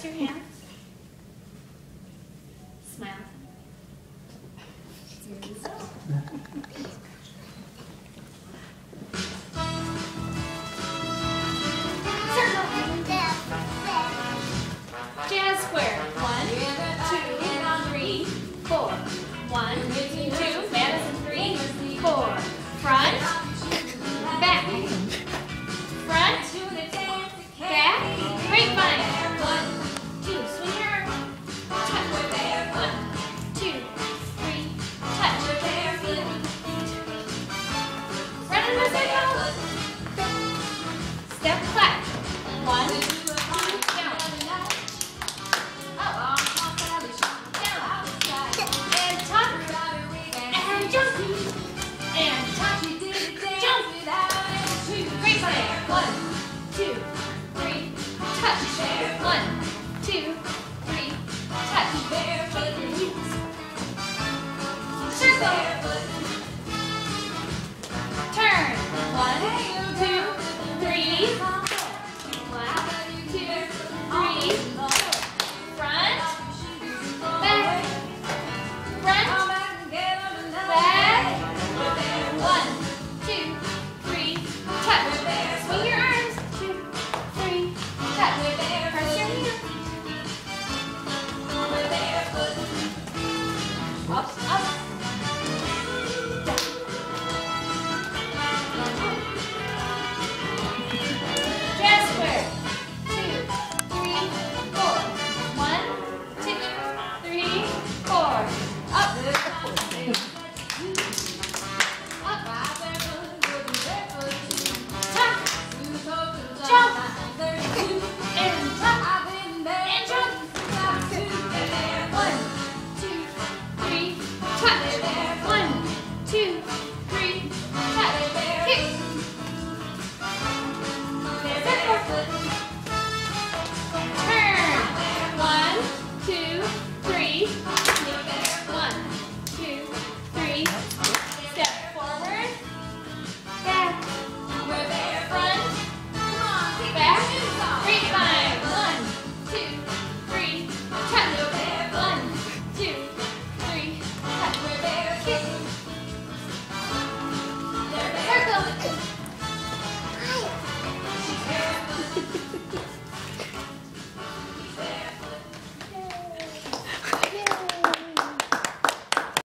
your hands. Smile. Here we go. Jazz square. 1, 2, 3, 4. 1, 2, Madison 3, 4. Front, back, front, back, grapevine. 1, 2, swing your arm, touch. 1, 2, 3, touch. Run in the circle. Step clap. 1, 2, down. Up. Down. And tuck. And jump. And tuck. Jump. Grapevine. 1, 2, 3, touch.